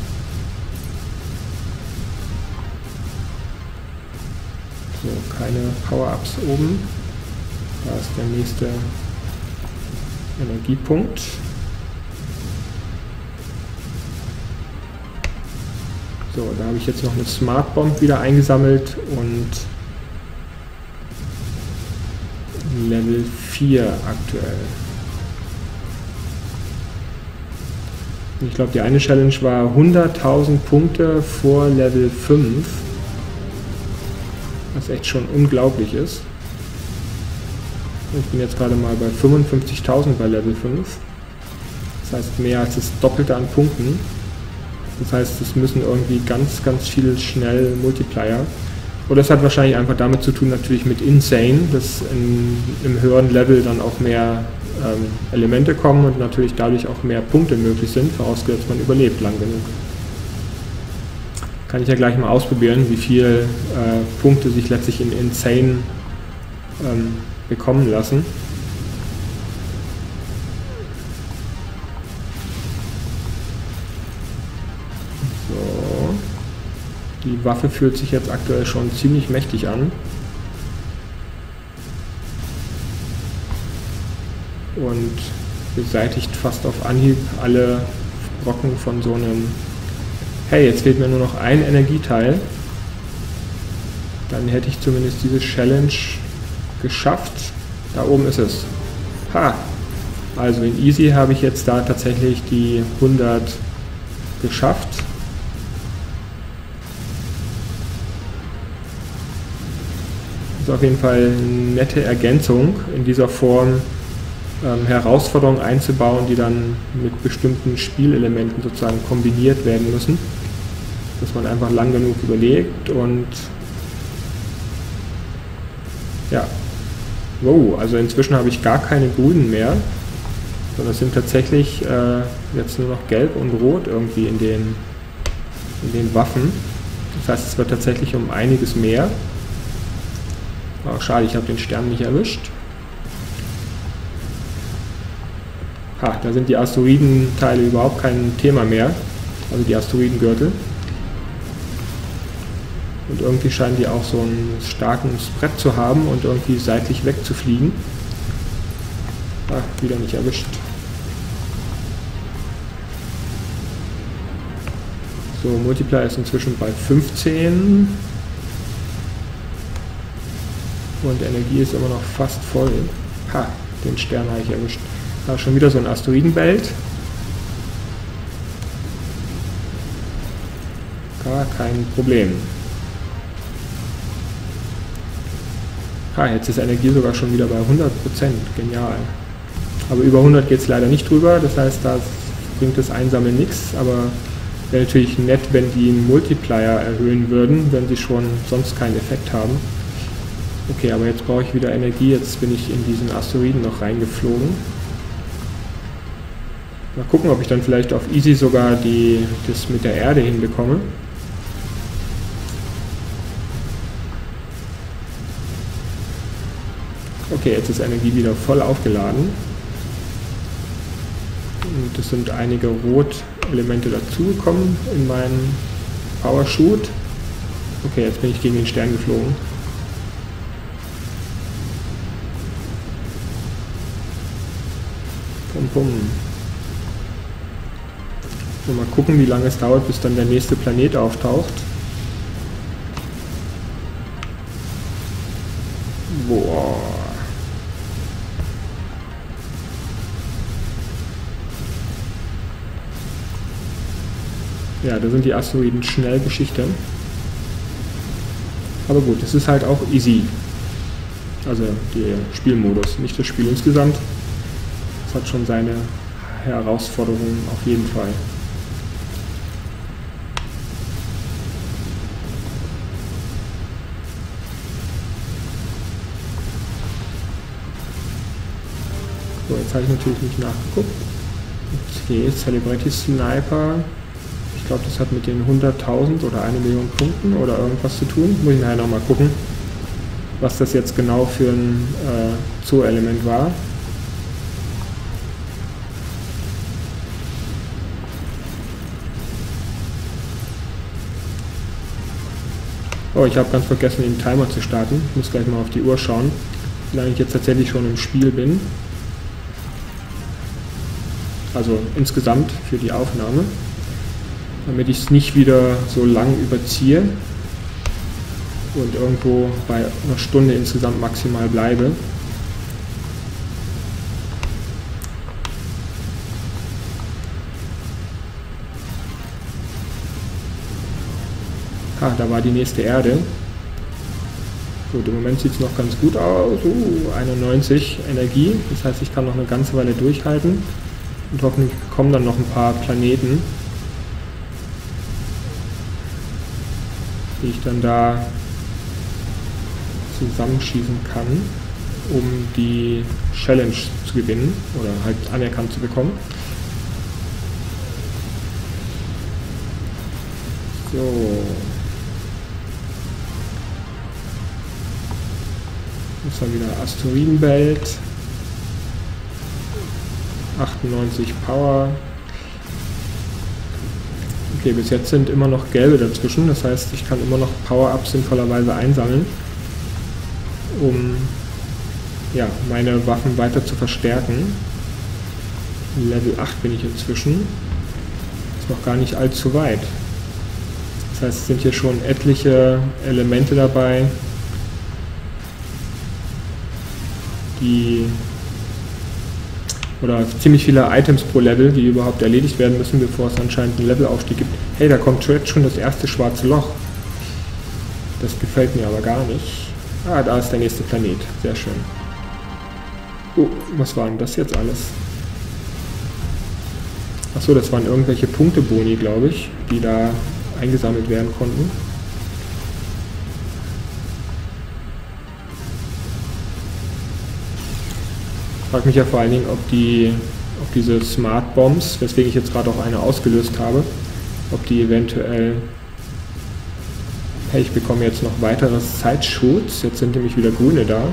A: So, keine Power-Ups oben. Da ist der nächste Energiepunkt. So, da habe ich jetzt noch eine Smart Bomb wieder eingesammelt und Level vier aktuell. Ich glaube, die eine Challenge war hunderttausend Punkte vor Level fünf, was echt schon unglaublich ist. Ich bin jetzt gerade mal bei fünfundfünfzigtausend bei Level fünf, das heißt mehr als das Doppelte an Punkten. Das heißt, es müssen irgendwie ganz, ganz viel schnell Multiplier. Oder das hat wahrscheinlich einfach damit zu tun, natürlich mit Insane, dass in, im höheren Level dann auch mehr ähm, Elemente kommen und natürlich dadurch auch mehr Punkte möglich sind, vorausgesetzt man überlebt lang genug. Kann ich ja gleich mal ausprobieren, wie viel äh, Punkte sich letztlich in Insane ähm, bekommen lassen. So. Die Waffe fühlt sich jetzt aktuell schon ziemlich mächtig an. Und beseitigt fast auf Anhieb alle Brocken von so einem... Hey, jetzt fehlt mir nur noch ein Energieteil. Dann hätte ich zumindest diese Challenge geschafft. Da oben ist es. Ha! Also in Easy habe ich jetzt da tatsächlich die hundert geschafft. Das ist auf jeden Fall eine nette Ergänzung in dieser Form, ähm, Herausforderungen einzubauen, die dann mit bestimmten Spielelementen sozusagen kombiniert werden müssen. Dass man einfach lang genug überlegt und ja, wow, also inzwischen habe ich gar keine grünen mehr, sondern es sind tatsächlich äh, jetzt nur noch gelb und rot irgendwie in den, in den Waffen. Das heißt, es wird tatsächlich um einiges mehr. Oh, schade, ich habe den Stern nicht erwischt. Ha, da sind die Asteroidenteile überhaupt kein Thema mehr, also die Asteroidengürtel. Und irgendwie scheinen die auch so einen starken Spread zu haben und irgendwie seitlich wegzufliegen. Ah, wieder nicht erwischt. So, Multiplier ist inzwischen bei fünfzehn. Und Energie ist immer noch fast voll. Ha, den Stern habe ich erwischt. Da ist schon wieder so ein Asteroidenbelt. Gar kein Problem. Ah, jetzt ist Energie sogar schon wieder bei hundert Prozent. Genial. Aber über hundert geht es leider nicht drüber. Das heißt, da bringt das Einsammeln nichts. Aber wäre natürlich nett, wenn die einen Multiplier erhöhen würden, wenn sie schon sonst keinen Effekt haben. Okay, aber jetzt brauche ich wieder Energie. Jetzt bin ich in diesen Asteroiden noch reingeflogen. Mal gucken, ob ich dann vielleicht auf Easy sogar die, das mit der Erde hinbekomme. Okay, jetzt ist Energie wieder voll aufgeladen. Und es sind einige Rot-Elemente dazugekommen in meinen Power Shoot. Okay, jetzt bin ich gegen den Stern geflogen. Pum, pum. So, mal gucken, wie lange es dauert, bis dann der nächste Planet auftaucht. Boah. Ja, da sind die Asteroiden schnell Geschichte. Aber gut, es ist halt auch easy. Also der Spielmodus, nicht das Spiel insgesamt. Es hat schon seine Herausforderungen auf jeden Fall. So, jetzt habe ich natürlich nicht nachgeguckt. Okay, Celebrity Sniper. Ich glaube, das hat mit den hunderttausend oder eine Million Punkten oder irgendwas zu tun. Muss ich nachher nochmal gucken, was das jetzt genau für ein äh, Zoo-Element war. Oh, ich habe ganz vergessen, den Timer zu starten. Ich muss gleich mal auf die Uhr schauen, wie lange ich jetzt tatsächlich schon im Spiel bin. Also insgesamt für die Aufnahme. Damit ich es nicht wieder so lang überziehe und irgendwo bei einer Stunde insgesamt maximal bleibe. Ah, da war die nächste Erde. Gut, im Moment sieht es noch ganz gut aus. Uh, einundneunzig Energie, das heißt, ich kann noch eine ganze Weile durchhalten und hoffentlich kommen dann noch ein paar Planeten, die ich dann da zusammenschießen kann. um die Challenge zu gewinnen oder halt anerkannt zu bekommen. So. Das war wieder Asteroidenbelt. achtundneunzig Power. Okay, bis jetzt sind immer noch gelbe dazwischen, das heißt, ich kann immer noch Power-Ups sinnvollerweise einsammeln, um ja, meine Waffen weiter zu verstärken. Level acht bin ich inzwischen. Ist noch gar nicht allzu weit. Das heißt, es sind hier schon etliche Elemente dabei, die oder ziemlich viele Items pro Level, die überhaupt erledigt werden müssen, bevor es anscheinend einen Levelaufstieg gibt. Hey, da kommt jetzt schon das erste schwarze Loch. Das gefällt mir aber gar nicht. Ah, da ist der nächste Planet. Sehr schön. Oh, was war denn das jetzt alles? Achso, das waren irgendwelche Punkteboni, glaube ich, die da eingesammelt werden konnten. Ich frage mich ja vor allen Dingen, ob, die, ob diese Smart Bombs, weswegen ich jetzt gerade auch eine ausgelöst habe, ob die eventuell... Hey, ich bekomme jetzt noch weiteres Zeitschutz. Jetzt sind nämlich wieder Grüne da.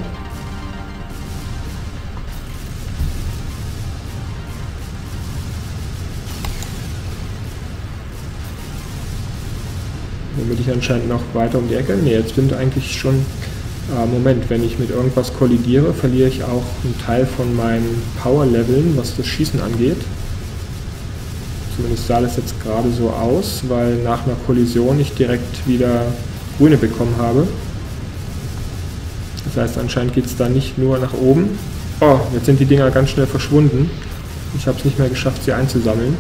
A: Womit ich anscheinend noch weiter um die Ecke... Ne, jetzt bin ich eigentlich schon... Ah, Moment, wenn ich mit irgendwas kollidiere, verliere ich auch einen Teil von meinen Power-Leveln, was das Schießen angeht. Zumindest sah das jetzt gerade so aus, weil nach einer Kollision ich direkt wieder Grüne bekommen habe. Das heißt, anscheinend geht es da nicht nur nach oben. Oh, jetzt sind die Dinger ganz schnell verschwunden. Ich habe es nicht mehr geschafft, sie einzusammeln.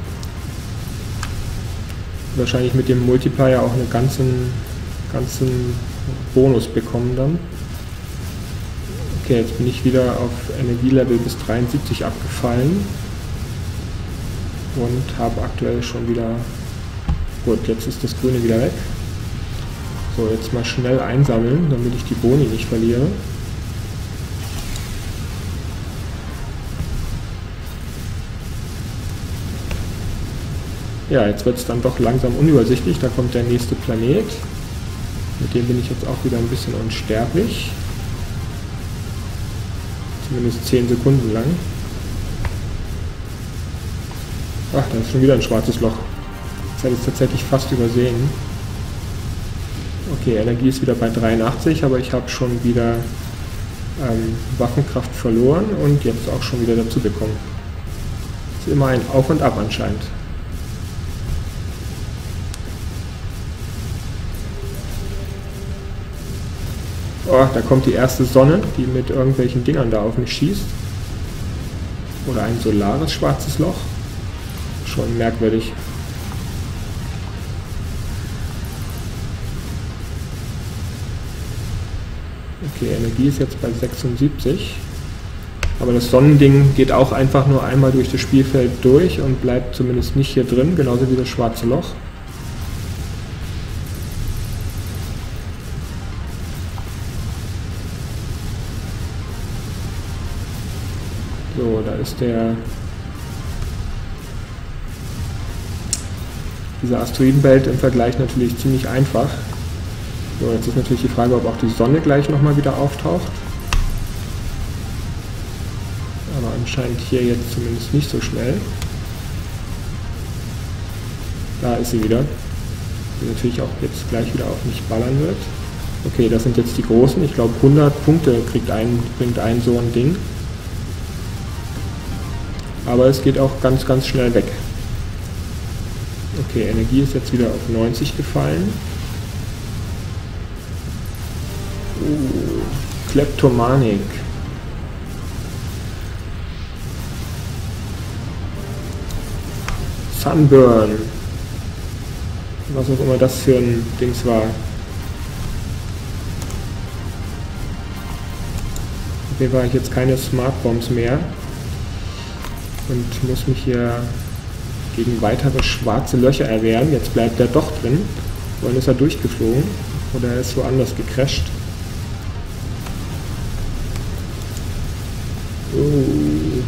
A: Wahrscheinlich mit dem Multiplier auch einen ganzen, ganzen Bonus bekommen dann. Okay, jetzt bin ich wieder auf Energielevel bis dreiundsiebzig abgefallen und habe aktuell schon wieder... Gut, jetzt ist das Grüne wieder weg. So, jetzt mal schnell einsammeln, damit ich die Boni nicht verliere. Ja, jetzt wird es dann doch langsam unübersichtlich. Da kommt der nächste Planet. Mit dem bin ich jetzt auch wieder ein bisschen unsterblich. Zumindest zehn Sekunden lang. Ach, da ist schon wieder ein schwarzes Loch. Das hätte ich tatsächlich fast übersehen. Okay, Energie ist wieder bei dreiundachtzig, aber ich habe schon wieder ähm, Waffenkraft verloren und jetzt auch schon wieder dazu bekommen. Ist immer ein Auf und Ab anscheinend. Oh, da kommt die erste Sonne, die mit irgendwelchen Dingern da auf mich schießt. Oder ein solares schwarzes Loch. Schon merkwürdig. Okay, Energie ist jetzt bei sechsundsiebzig. Aber das Sonnending geht auch einfach nur einmal durch das Spielfeld durch und bleibt zumindest nicht hier drin, genauso wie das schwarze Loch. So, da ist der... Dieser Asteroidenbelt im Vergleich natürlich ziemlich einfach. So, jetzt ist natürlich die Frage, ob auch die Sonne gleich nochmal wieder auftaucht. Aber anscheinend hier jetzt zumindest nicht so schnell. Da ist sie wieder. Die natürlich auch jetzt gleich wieder auf mich ballern wird. Okay, das sind jetzt die großen. Ich glaube hundert Punkte kriegt ein, bringt ein so ein Ding. Aber es geht auch ganz, ganz schnell weg. Okay, Energie ist jetzt wieder auf neunzig gefallen. Uh, Kleptomanik. Sunburn. Was auch immer das für ein Dings war. Auf jeden Fall habe ich jetzt keine Smart Bombs mehr. Und muss mich hier gegen weitere schwarze Löcher erwehren. Jetzt bleibt er doch drin. Vorhin ist er durchgeflogen. Oder er ist woanders gecrasht. Oh.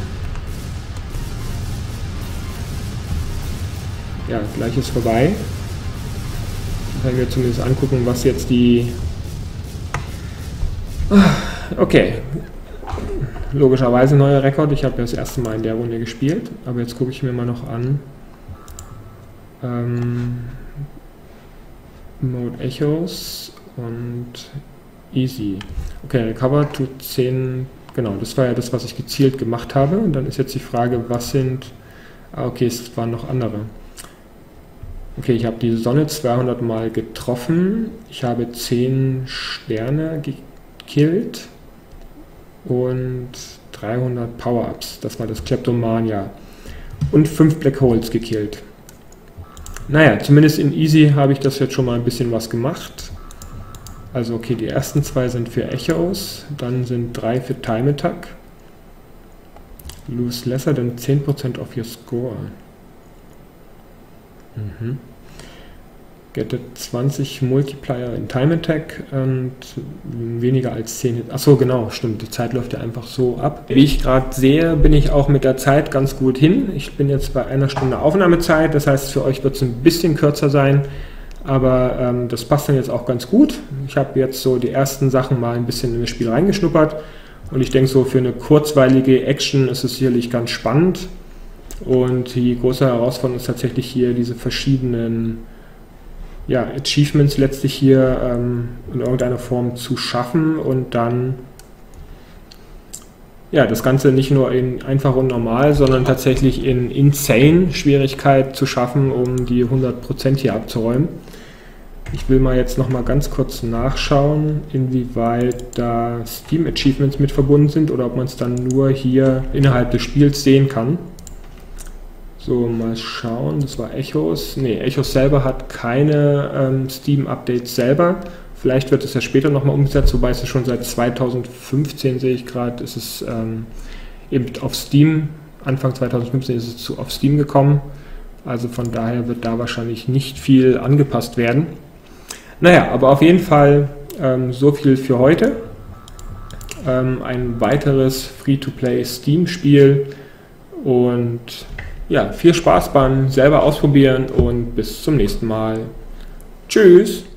A: Ja, gleich ist vorbei. Können wir zumindest angucken, was jetzt die... Okay. Logischerweise neuer Rekord. Ich habe ja das erste Mal in der Runde gespielt. Aber jetzt gucke ich mir mal noch an. Ähm, Mode Echos und Easy. Okay, Recover tut zehn... Genau, das war ja das, was ich gezielt gemacht habe. Und dann ist jetzt die Frage, was sind... Ah, okay, es waren noch andere. Okay, ich habe die Sonne zweihundert Mal getroffen. Ich habe zehn Sterne gekillt. Und dreihundert Power-Ups. Das war das Kleptomania. Und fünf Black Holes gekillt. Naja, zumindest in Easy habe ich das jetzt schon mal ein bisschen was gemacht. Also okay, die ersten zwei sind für Echos, dann sind drei für Time Attack. Lose lesser than zehn Prozent of your score. Mhm. Get zwanzig Multiplier in Time Attack und weniger als zehn Hits. Achso, genau, stimmt, die Zeit läuft ja einfach so ab. Wie ich gerade sehe, bin ich auch mit der Zeit ganz gut hin. Ich bin jetzt bei einer Stunde Aufnahmezeit, das heißt, für euch wird es ein bisschen kürzer sein. Aber ähm, das passt dann jetzt auch ganz gut. Ich habe jetzt so die ersten Sachen mal ein bisschen in das Spiel reingeschnuppert. Und ich denke, so für eine kurzweilige Action ist es sicherlich ganz spannend. Und die große Herausforderung ist tatsächlich hier diese verschiedenen ja, Achievements letztlich hier ähm, in irgendeiner Form zu schaffen und dann ja, das Ganze nicht nur in einfach und normal, sondern tatsächlich in Insane Schwierigkeit zu schaffen, um die hundert Prozent hier abzuräumen. Ich will mal jetzt noch mal ganz kurz nachschauen, inwieweit da Steam Achievements mit verbunden sind oder ob man es dann nur hier innerhalb des Spiels sehen kann. So, mal schauen, das war Echos. Ne, Echos selber hat keine ähm, Steam-Updates selber. Vielleicht wird es ja später nochmal umgesetzt, wobei es ja schon seit zweitausendfünfzehn, sehe ich gerade, ist es ähm, eben auf Steam, Anfang zweitausendfünfzehn ist es zu, auf Steam gekommen. Also von daher wird da wahrscheinlich nicht viel angepasst werden. Naja, aber auf jeden Fall ähm, so viel für heute. Ähm, ein weiteres Free-to-Play Steam-Spiel und ja, viel Spaß beim selber ausprobieren und bis zum nächsten Mal. Tschüss!